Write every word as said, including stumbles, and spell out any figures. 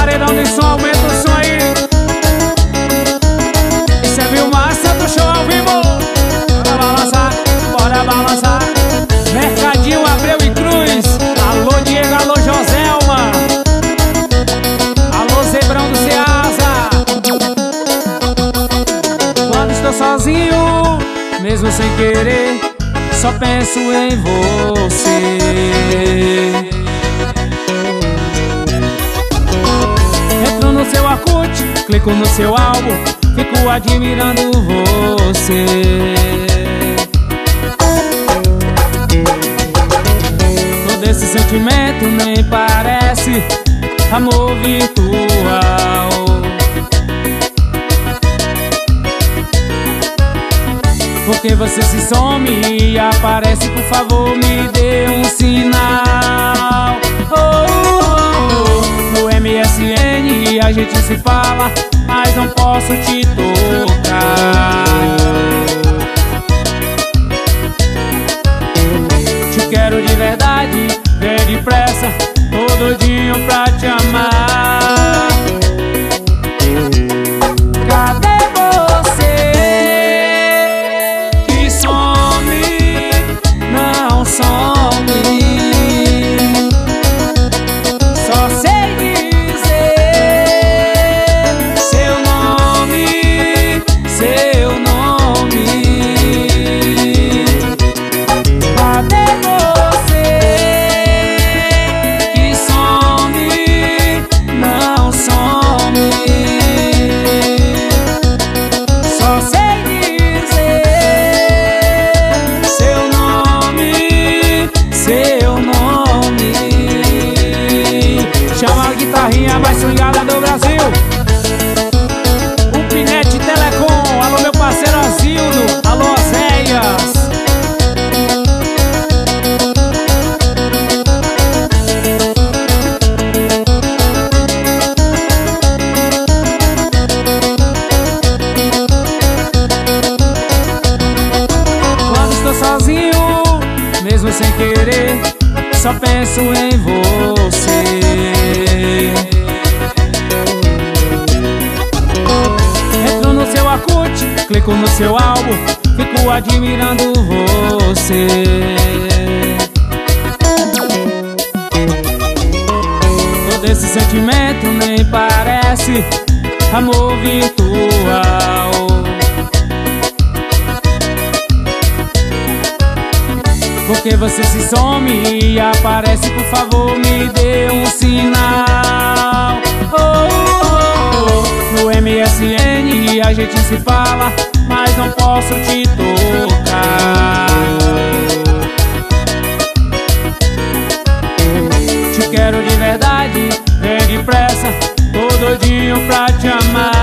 paredão de som, aumenta o som aí. Isso é Vilmar Santos Show ao vivo. Bora balançar, bora balançar. Mercadinho, Abreu e Cruz. Alô Diego, alô Joselma. Alô Zebrão do Ceasa. Quando estou sozinho, mesmo sem querer, só penso em você. Entro no seu Orkut, clico no seu álbum, fico admirando você. Todo esse sentimento nem parece amor virtual. Porque você se some e aparece, por favor me dê um sinal. Oh, oh, oh. No M S N a gente se fala, mas não posso te tocar. Te quero de verdade, vem depressa, tô doidinho pra te amar. Cadê você que some, não some? Só sei dizer seu nome, seu nome. Cadê você que some, não some? Só sei dizer seu nome, seu nome. Chama a guitarrinha mais swingada do Brasil, o Pinete Telecom. Alô meu parceiro Azildo, alô Oséias. Quando estou sozinho, mesmo sem querer, só penso em você. Entro no seu Orkut, clico no seu álbum, fico admirando você. Todo esse sentimento nem parece amor virtual. Porque você se some e aparece, por favor me dê um sinal. Oh, oh, oh. No M S N a gente se fala, mas não posso te tocar. Te quero de verdade, vem depressa, tô doidinho pra te amar.